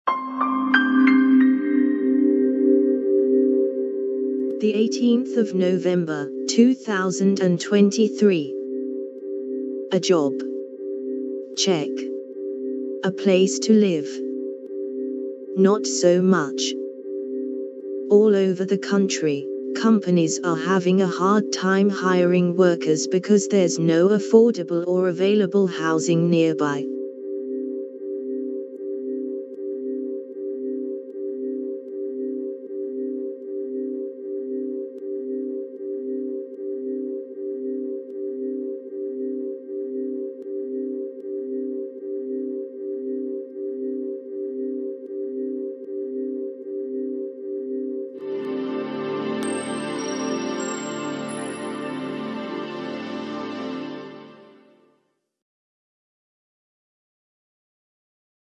The 18th of November, 2023. A job. Check. A place to live. Not so much. All over the country, companies are having a hard time hiring workers because there's no affordable or available housing nearby.